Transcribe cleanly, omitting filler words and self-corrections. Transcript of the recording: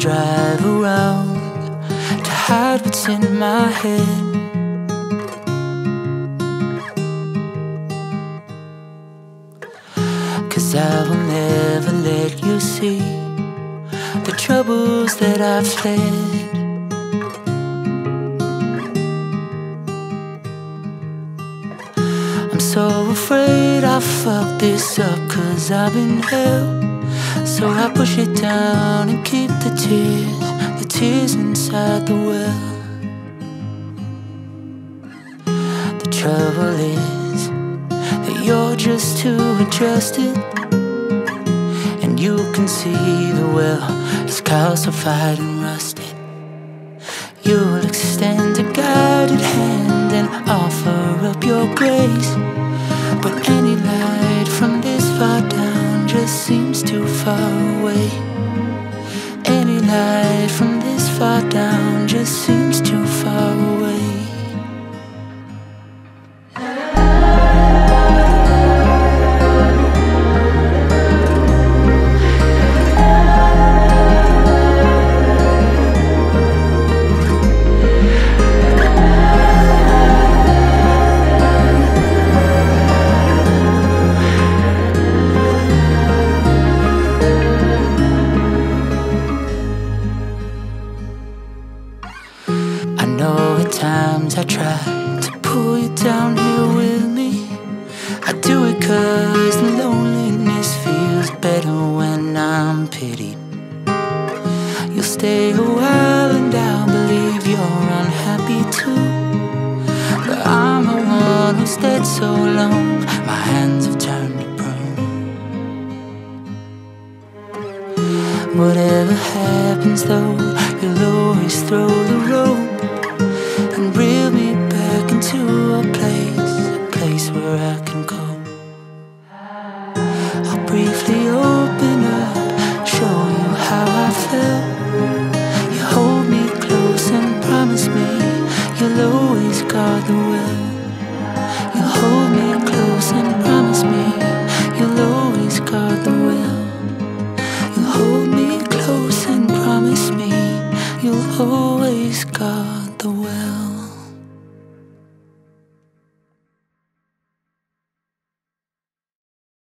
drive around to hide what's in my head. Cause I will never let you see the troubles that I've fled. I'm so afraid I'll fuck this up, cause I've been held. So I push it down and keep the tears inside the well. The trouble is that you're just too adjusted, and you can see the well is calcified and rusted. You'll extend a guided hand and offer up your grace, but any light from this far down just seems too far away. Any light from this far down just seems too far away. I know at times I try to pull you down here with me. I do it cause the loneliness feels better when I'm pitied. You'll stay a while and I'll believe you're unhappy too, but I'm the one who's stayed so long, my hands have turned to prune. Whatever happens though, you'll always throw the rope.